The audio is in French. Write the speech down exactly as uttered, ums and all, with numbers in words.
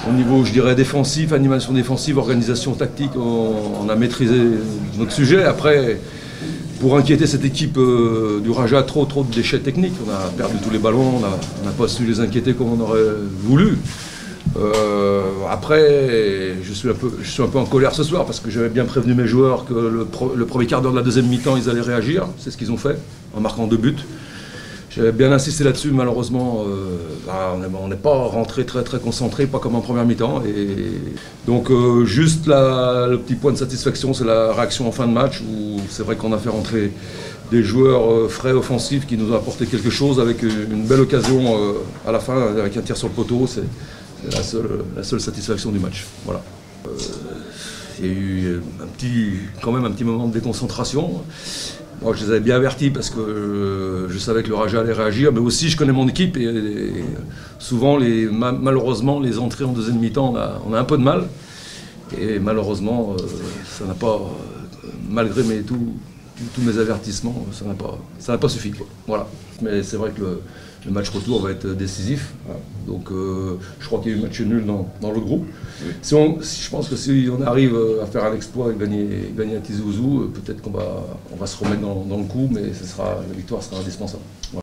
au niveau, je dirais, défensif, animation défensive, organisation tactique, on, on a maîtrisé notre sujet. Après, pour inquiéter cette équipe euh, du Raja, trop trop de déchets techniques. On a perdu tous les ballons, on n'a pas su les inquiéter comme on aurait voulu. Euh, après, je suis, un peu, je suis un peu en colère ce soir parce que j'avais bien prévenu mes joueurs que le, pro, le premier quart d'heure de la deuxième mi-temps, ils allaient réagir. C'est ce qu'ils ont fait, en marquant deux buts. J'avais bien insisté là-dessus, malheureusement, euh, bah, on n'est pas rentré très très concentré, pas comme en première mi-temps. Et donc euh, juste la, le petit point de satisfaction, c'est la réaction en fin de match, où c'est vrai qu'on a fait rentrer des joueurs euh, frais offensifs qui nous ont apporté quelque chose avec une belle occasion euh, à la fin, avec un tir sur le poteau. C'est la seule, la seule satisfaction du match. Voilà. Euh, il y a eu un petit, quand même un petit moment de déconcentration. Moi, je les avais bien avertis parce que euh, je savais que le Raja allait réagir, mais aussi je connais mon équipe et, et souvent, les, ma, malheureusement, les entrées en deuxième mi-temps, on a, on a un peu de mal. Et malheureusement, euh, ça n'a pas, euh, malgré mes, tous, tous mes avertissements, ça n'a pas, ça n'a pas suffi. Quoi. Voilà. Mais c'est vrai que le, le match retour va être décisif. Voilà. Donc, euh, je crois qu'il y a eu match nul dans, dans l'autre groupe. Oui. Si on, si, je pense que si on arrive à faire un exploit et gagner, gagner à Tizi Ouzou, peut-être qu'on va, on va se remettre dans, dans le coup, mais ce sera, la victoire sera indispensable. Voilà.